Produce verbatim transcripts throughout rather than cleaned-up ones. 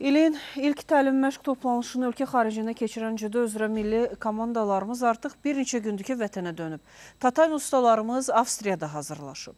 İlin ilk təlim məşq toplanışını ölkə xaricində keçirən cüdo üzrə milli komandalarımız artıq bir neçə gündür ki, vətənə dönüb. Tatay ustalarımız Avstriyada hazırlaşıb.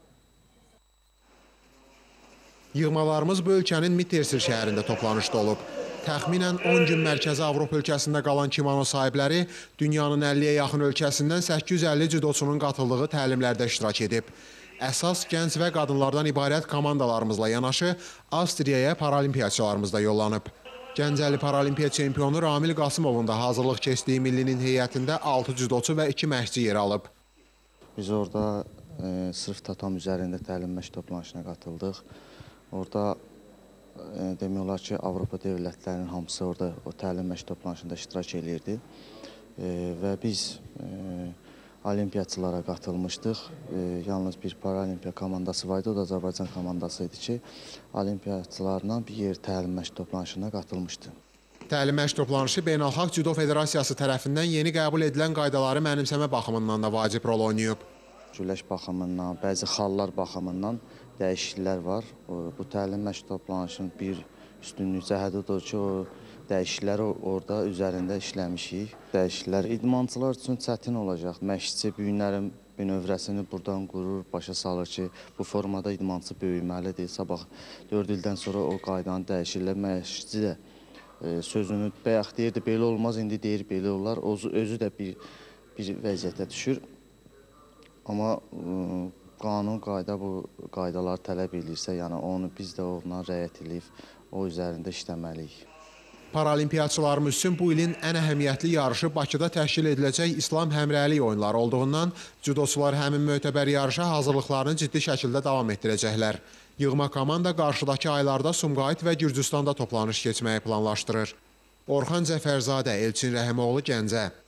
Yığmalarımız bu ölkənin Mittersil şəhərində toplanışda olub. Təxminən on gün Mərkəzi Avropa ölkəsində qalan kimono sahibləri dünyanın əlliyə yaxın ölkəsindən səkkiz yüz əlli cüdoçunun qatıldığı təlimlərdə iştirak edib. Əsas gənc və qadınlardan ibarət komandalarımızla yanaşı Avstriyaya paralimpiyaçılarımız da yollanıb. Gəncəli paralimpiya çempionu Ramil Qasımovun da hazırlıq keçdiyi millinin heyətində altı cüdoçu və iki məşqçi yer alıb. Biz orada e, sırf tatam üzərində təlim məşq toplanışına qatıldıq. Orada e, demək olar ki, Avropa dövlətlərinin hamısı orada o təlim məşq toplanışında iştirak edirdi. E, və biz e, olimpiyaçılara qatılmışdıq. E, yalnız bir paralimpiya komandası var idi, o da Azərbaycan komandası idi ki, olimpiyaçılarla bir yer təlim məşq toplanışına qatılmışdı. Təlim məşq toplanışı Beynəlxalq Cüdo Federasiyası tərəfindən yeni qəbul edilən qaydaları mənimsəmə baxımından da vacib rol oynayıb. Güləş baxımından, bəzi xallar baxımından dəyişikliklər var. O, bu təlim məşq toplanışının bir üstünlük cəhəti odur ki, o dəyişiklikləri orada üzərində işləmişik. Dəyişikliklər idmançılar üçün çətin olacaq. Məşqçi büyünlərin bünövrəsini buradan qurur, başa salır ki, bu formada idmançı böyüməlidir. Sabah dörd ildən sonra o qaydanı dəyişirlər. Məşqçi də e, sözünü bayaq deyirdi, belə olmaz, indi deyir, belə olar. Özü, özü də bir, bir vəziyyətə düşür. Amma e, qanun, qayda bu qaydalar tələb edirsə, yəni onu biz də ona riayət edib, o üzərində işləməliyik. Paralimpiyaçılarımız üçün bu ilin ən əhəmiyyətli yarışı Bakıda təşkil ediləcək İslam həmrəylik oyunları olduğundan cüdoçular həmin mötəbər yarışa hazırlıqlarını ciddi şəkildə davam etdirəcəklər. Yığma komanda qarşıdakı aylarda Sumqayıt və Gürcüstanda toplanış keçməyi planlaşdırır. Orxan Cəfərzadə, Elçin Rəhimoğlu, Gəncə.